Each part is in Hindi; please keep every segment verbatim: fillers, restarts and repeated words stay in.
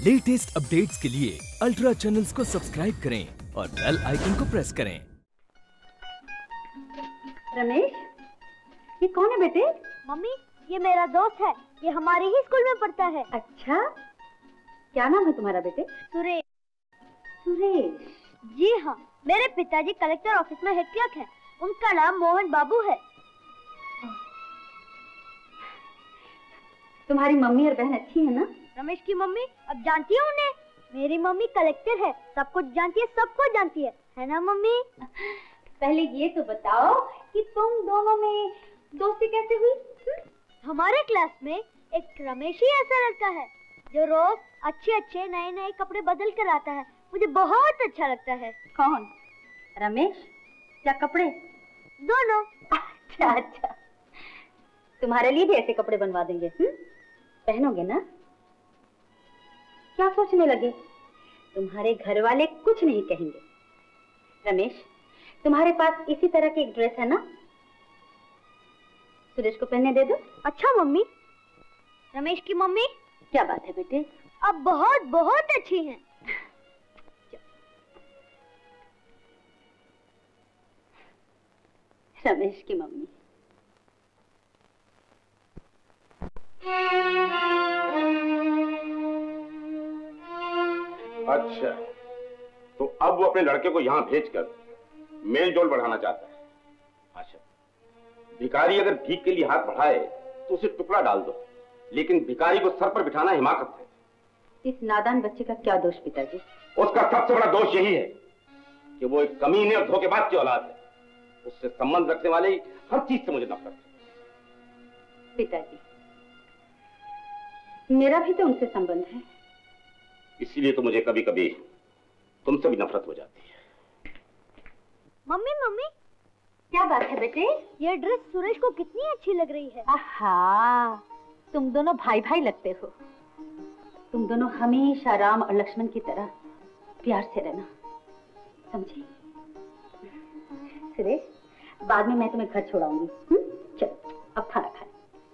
लेटेस्ट अपडेट्स के लिए अल्ट्रा चैनल्स को सब्सक्राइब करें और बेल आइकन को प्रेस करें। रमेश, ये कौन है बेटे? मम्मी, ये मेरा दोस्त है, ये हमारे ही स्कूल में पढ़ता है। अच्छा, क्या नाम है तुम्हारा बेटे? सुरेश। सुरेश? जी हाँ, मेरे पिताजी कलेक्टर ऑफिस में हेड क्लर्क हैं। उनका नाम मोहन बाबू है। तुम्हारी मम्मी और बहन अच्छी है ना? रमेश की मम्मी, अब जानती है उन्हें? मेरी मम्मी कलेक्टर है, सब कुछ जानती है, सब कुछ जानती है, है ना मम्मी? पहले ये तो बताओ कि तुम दोनों में दोस्ती कैसे हुई? हमारे क्लास में एक रमेश ही ऐसा लड़का है जो रोज अच्छे अच्छे नए नए कपड़े बदल कर आता है। मुझे बहुत अच्छा लगता है। कौन? रमेश या कपड़े? दोनों। अच्छा अच्छा, तुम्हारे लिए भी ऐसे कपड़े बनवा देंगे। हुँ? पहनोगे ना? क्या सोचने लगे? तुम्हारे घर वाले कुछ नहीं कहेंगे। रमेश, तुम्हारे पास इसी तरह की एक ड्रेस है ना? सुरेश को पहनने दे दो। अच्छा मम्मी। रमेश की मम्मी, क्या बात है बेटे? अब बहुत बहुत अच्छी हैं। रमेश की मम्मी। अच्छा, तो अब वो अपने लड़के को यहाँ भेजकर मेल जोल बढ़ाना चाहता है। अच्छा, भिखारी अगर भीख के लिए हाथ बढ़ाए तो उसे टुकड़ा डाल दो, लेकिन भिखारी को सर पर बिठाना हिमाकत है। इस नादान बच्चे का क्या दोष पिताजी? उसका सबसे बड़ा दोष यही है कि वो एक कमीने और धोखेबाज की औलाद है। उससे संबंध रखने वाले हर चीज से मुझे नफरत है। पिताजी, मेरा भी तो उनसे संबंध है। इसीलिए तो मुझे कभी कभी तुमसे भी नफरत हो जाती है। मम्मी मम्मी, क्या बात है बेटे? ये ड्रेस सुरेश को कितनी अच्छी लग रही है। आहा, तुम दोनों भाई भाई लगते हो। तुम दोनों हमेशा राम और लक्ष्मण की तरह प्यार से रहना, समझे? सुरेश, बाद में मैं तुम्हें घर छोड़ाऊंगी। चलो, अब खाना खाए।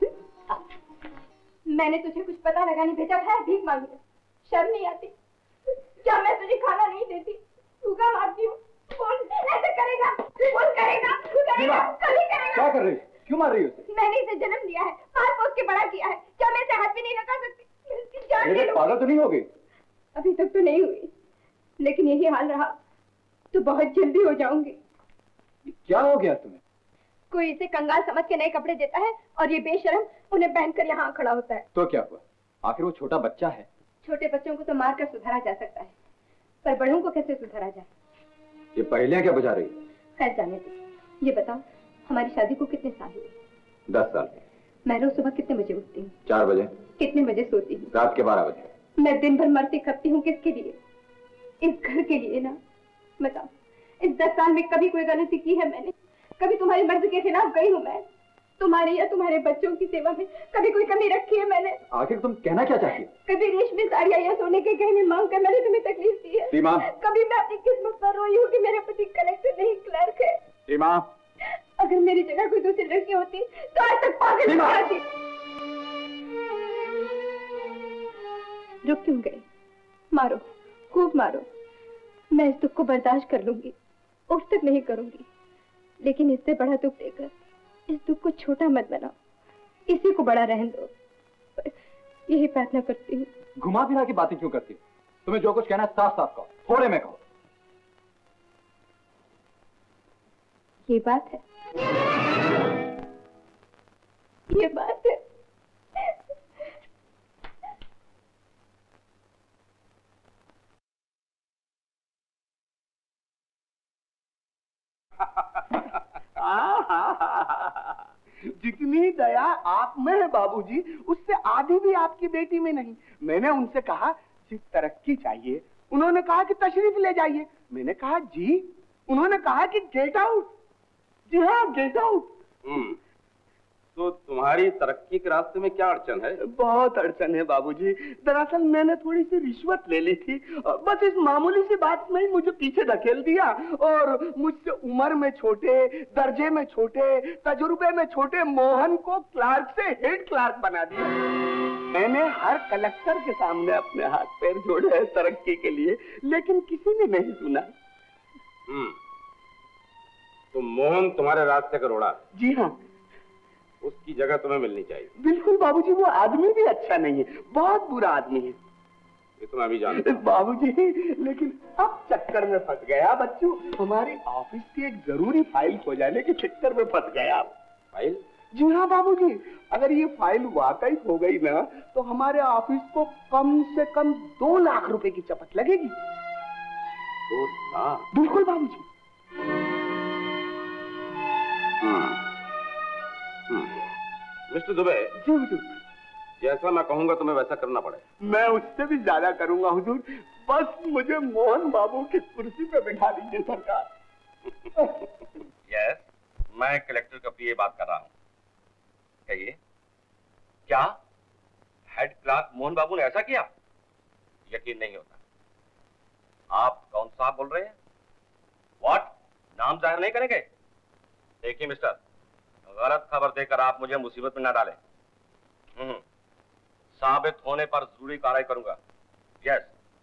मैंने तुझे कुछ पता लगाने भेजा था, भीख मांगने। शर्म नहीं आती? क्या मैं तुझे खाना नहीं देती? भूखा मारती हूँ? बोल, ऐसे करेगा? बोल, करेगा? करेगा? कभी करेगा? क्या कर रही है? क्यों मार रही है उसे? मैंने इसे जन्म दिया है, पाल पोस के बड़ा किया है। क्या मैं इसे हाथ भी नहीं लगा सकती? मैं इसकी जान ले लूं? पागल तो नहीं हो गई? अभी तक तो नहीं हुई, लेकिन यही हाल रहा तो बहुत जल्दी हो जाऊंगी। क्या हो गया तुम्हें? कोई इसे कंगाल समझ के नए कपड़े देता है और ये बेशर्म उन्हें पहनकर यहाँ खड़ा होता है। तो क्या हुआ? आखिर वो छोटा बच्चा है। छोटे बच्चों को तो मारकर सुधारा जा सकता है, पर बड़ों को कैसे सुधारा जाए? ये पहेलियां क्या बुझा रही है? खैर जाने दो। ये बताओ, हमारी शादी को कितने साल हुए? दस साल। मैं रोज सुबह कितने बजे उठती हूँ? चार बजे। कितने बजे सोती हूँ? रात के बारह बजे। मैं दिन भर मरती खपती हूँ किसके लिए? इस घर के लिए ना। बताओ, इस दस साल में कभी कोई गलती की है मैंने? कभी तुम्हारी मर्जी के खिलाफ गई हूँ मैं? तुम्हारी या तुम्हारे बच्चों की सेवा में कभी कोई कमी रखी है मैंने? आखिर तुम कहना क्या चाहती हो? कभी रेशमी साड़ियाँ या सोने के गहने मांग कर मैंने तुम्हें तकलीफ दी है? सीमा। कभी मैं अपनी किस्मत पर रोई हूँ कि मेरे पति कलेक्टर नहीं क्लर्क है? सीमा। अगर मेरी जगह कोई दूसरी लड़की होती तो आज तक पागल हो जाती। रुक क्यों गए? मारो, खूब मारो, मैं इस दुख को बर्दाश्त कर लूंगी, उठ तक नहीं करूंगी, लेकिन इससे बड़ा दुख देकर इस दुख को छोटा मत बनाओ, इसी को बड़ा रहने दो। यही प्रार्थना करती हूँ। घुमा फिरा की बातें क्यों करती हो? तुम्हें जो कुछ कहना है साफ साफ कहो, थोड़े में कहो। ये बात है, ये बात है। जितनी दया आप में है बाबूजी, उससे आधी भी आपकी बेटी में नहीं। मैंने उनसे कहा सिर्फ तरक्की चाहिए, उन्होंने कहा कि तशरीफ ले जाइए। मैंने कहा जी, उन्होंने कहा कि गेट आउट। जी हाँ, गेट आउट। तो तुम्हारी तरक्की के रास्ते में क्या अड़चन है? बहुत अड़चन है बाबूजी। दरअसल मैंने थोड़ी सी रिश्वत ले ली थी, बस इस मामूली सी बात में ही मुझे पीछे धकेल दिया और मुझसे उम्र में छोटे, दर्जे में छोटे, तजुर्बे में छोटे मोहन को क्लार्क से हेड क्लार्क बना दिया। मैंने हर कलेक्टर के सामने अपने हाथ पैर जोड़े हैं तरक्की के लिए, लेकिन किसी ने नहीं सुना। हम्म, तो मोहन तुम्हारे रास्ते का रोड़ा? जी हाँ। उसकी जगह तुम्हें मिलनी चाहिए। बिल्कुल बाबूजी, वो आदमी भी अच्छा नहीं है, बहुत बुरा आदमी है। ये तो मैं भी जानता हूं। बाबूजी, लेकिन अब चक्कर में फंस गया बच्चों। हमारे ऑफिस की एक जरूरी फाइल खो जाने के चक्कर में फंस गया। फाइल? जी हाँ बाबूजी, अगर ये फाइल वाकई खो गई ना तो हमारे ऑफिस को कम से कम दो लाख रुपए की चपत लगेगी। दो लाख? बिल्कुल बाबूजी। मिस्टर दुबे। जी हुजूर। जैसा मैं कहूंगा तुम्हें वैसा करना पड़ेगा। मैं उससे भी ज्यादा करूंगा हुजूर, बस मुझे मोहन बाबू की कुर्सी पे बिठा दीजिए सरकार। यस, मैं कलेक्टर का पीए बात कर रहा हूँ। कहिए। क्या हेड क्लर्क मोहन बाबू ने ऐसा किया? यकीन नहीं होता। आप कौन साहब बोल रहे हैं? व्हाट? नाम जाहिर नहीं करेंगे? देखिए मिस्टर, गलत खबर देकर आप मुझे मुसीबत में न डालें। हम्म, साबित होने पर जरूरी कार्रवाई करूंगा। यस।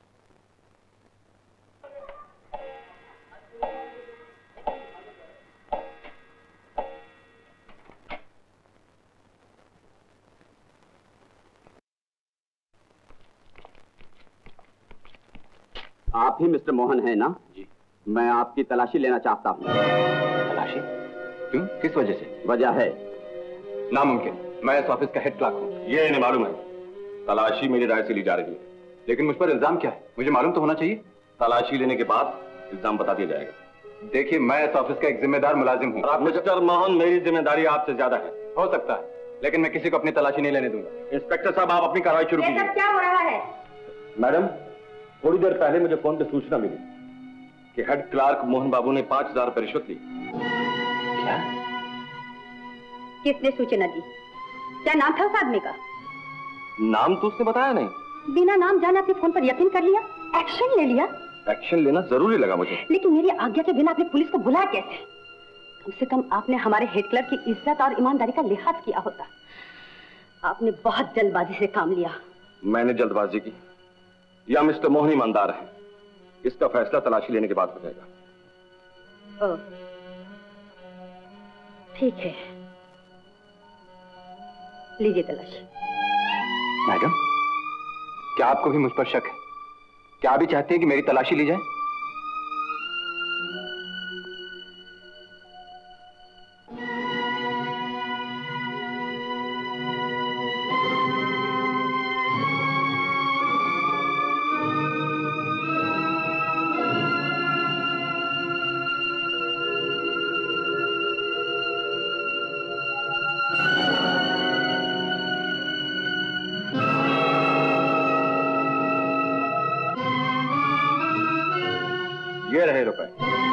आप ही मिस्टर मोहन हैं ना? जी। मैं आपकी तलाशी लेना चाहता हूँ। तलाशी? क्यों? किस वजह से? वजह है नामुमकिन, मैं इस ऑफिस का हेड क्लर्क हूँ। ये इन्हें मालूम है। तलाशी मेरी राय से ली जा रही है। लेकिन मुझ पर इल्जाम क्या है? मुझे मालूम तो होना चाहिए। तलाशी लेने के बाद इल्जाम बता दिया जाएगा। देखिए, मैं इस ऑफिस का एक जिम्मेदार मुलाजिम हूँ। आप मिस्टर मोहन, मेरी जिम्मेदारी आपसे ज्यादा है। हो सकता है, लेकिन मैं किसी को अपनी तलाशी नहीं लेने दूंगा। इंस्पेक्टर साहब, आप अपनी कार्रवाई शुरू कीजिए। क्या हो रहा है? मैडम, थोड़ी देर पहले मुझे फोन पे सूचना मिली कि हेड क्लर्क मोहन बाबू ने पांच हजार रुपए रिश्वत ली। क्या? किसने सूचना दी? क्या नाम था उस आदमी का? नाम तो उसने बताया नहीं। बिना नाम जाने आपने फोन पर यकीन कर लिया, एक्शन ले लिया। एक्शन लेना जरूरी लगा मुझे। लेकिन मेरी आज्ञा के बिना आपने पुलिस को बुलाया कैसे? कम से कम आपने हमारे हेड क्लर्क की इज्जत और ईमानदारी का लिहाज किया होता। आपने बहुत जल्दबाजी से काम लिया। मैंने जल्दबाजी की या मिस्टर मोहन ईमानदार है, इसका फैसला तलाशी लेने के बाद हो जाएगा। ओह, ठीक है, लीजिए तलाशी। मैडम, क्या आपको भी मुझ पर शक है? क्या आप भी चाहते हैं कि मेरी तलाशी ली जाए? ये रहे रुपए।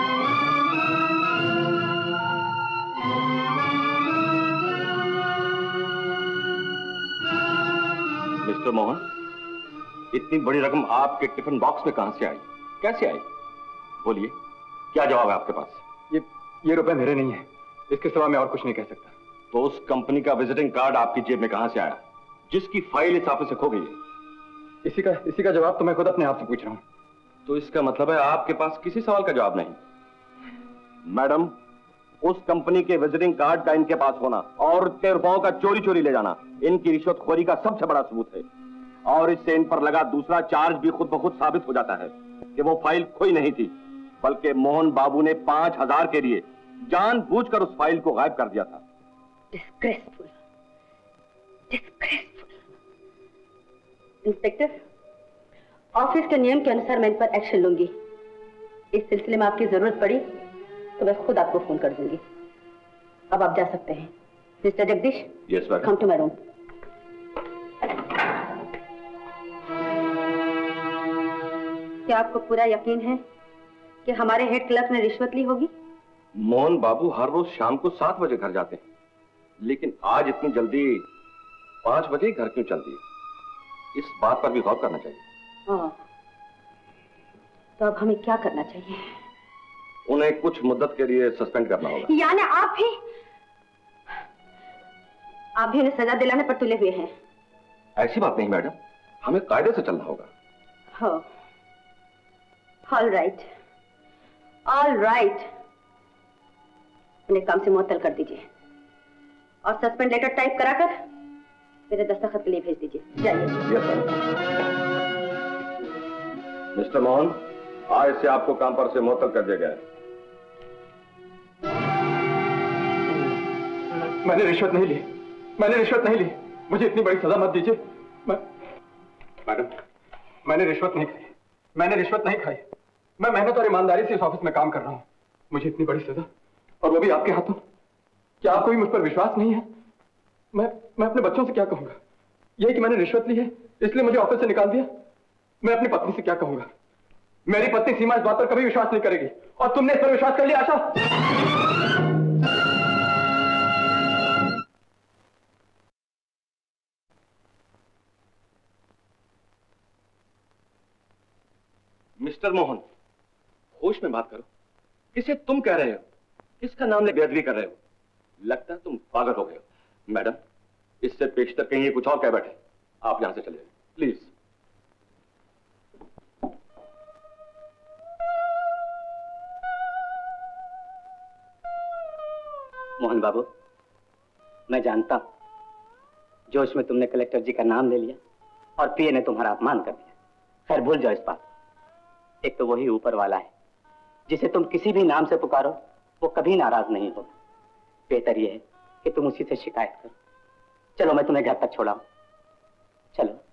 मिस्टर मोहन, इतनी बड़ी रकम आपके टिफिन बॉक्स में कहां से आई? कैसे आई? बोलिए, क्या जवाब है आपके पास? ये ये रुपए मेरे नहीं है। इसके सिवा मैं और कुछ नहीं कह सकता। तो उस कंपनी का विजिटिंग कार्ड आपकी जेब में कहां से आया, जिसकी फाइल इस ऑफिस से खो गई है? इसी का इसी का जवाब तो मैं खुद अपने आप से पूछ रहा हूँ। तो इसका मतलब है आपके पास किसी सवाल का जवाब नहीं। मैडम, उस कंपनी के विजिटिंग कार्ड का इनके पास होना और इतने रुपयों का चोरी चोरी ले जाना इनकी रिश्वतखोरी का सबसे बड़ा सबूत है। और इससे इन पर लगा दूसरा चार्ज भी खुद ब खुद साबित हो जाता है कि वो फाइल खोई नहीं थी, बल्कि मोहन बाबू ने पांच हजार के लिए जानबूझकर उस फाइल को गायब कर दिया था। Disgraceful, disgraceful. इंस्पेक्टर, ऑफिस के नियम के अनुसार मैं इन पर एक्शन लूंगी। इस सिलसिले में आपकी जरूरत पड़ी तो मैं खुद आपको फोन कर दूंगी। अब आप जा सकते हैं। Mister Jagdish, yes madam. Come to my room. क्या आपको पूरा यकीन है कि हमारे हेड क्लर्क ने रिश्वत ली होगी? मोहन बाबू हर रोज शाम को सात बजे घर जाते हैं, लेकिन आज इतनी जल्दी पांच बजे घर क्यों चल दिए? इस बात पर भी गौर करना चाहिए। हाँ, तो अब हमें क्या करना चाहिए? उन्हें कुछ मुद्दत के लिए सस्पेंड करना होगा। यानी आप भी आप भी उन्हें सजा दिलाने पर तुले हुए हैं? ऐसी बात नहीं मैडम, हमें कायदे से चलना होगा। हो, ऑल राइट, ऑल राइट। उन्हें काम से मुअत्तल कर दीजिए और सस्पेंड लेटर टाइप कराकर मेरे दस्तखत के लिए भेज दीजिए। जाइए। Yes sir. मिस्टर मोहन, आज से आपको काम पर से मुअत्तल कर दिया गया है। मैंने रिश्वत नहीं ली, मैंने रिश्वत नहीं ली, मुझे इतनी बड़ी सजा मत दीजिए। मैं... मैडम, मैंने रिश्वत नहीं खाई, मैंने रिश्वत नहीं खाई। मैं मेहनत और ईमानदारी से इस ऑफिस में काम कर रहा हूँ। मुझे इतनी बड़ी सजा, और वो भी आपके हाथों। क्या आपको भी मुझ पर विश्वास नहीं है? मैं मैं अपने बच्चों से क्या कहूंगा? यही कि मैंने रिश्वत ली है इसलिए मुझे ऑफिस से निकाल दिया। मैं अपनी पत्नी से क्या कहूंगा? मेरी पत्नी सीमा इस बात पर कभी विश्वास नहीं करेगी, और तुमने इस पर विश्वास कर लिया आशा। मिस्टर मोहन, होश में बात करो। किसे तुम कह रहे हो? किसका नाम ले बेअदबी कर रहे हो? लगता है तुम पागल हो गए हो। मैडम, इससे पेशतर कहीं ये कुछ और कह बैठे। आप यहां से चले प्लीज। मोहन बाबू, मैं जानता हूं जोश में तुमने कलेक्टर जी का नाम ले लिया और पीए ने तुम्हारा अपमान कर दिया। खैर भूल जाओ इस बात। एक तो वही ऊपर वाला है जिसे तुम किसी भी नाम से पुकारो वो कभी नाराज नहीं होगा। बेहतर यह है कि तुम उसी से शिकायत करो। चलो मैं तुम्हें घर तक छोड़ाऊं। चलो।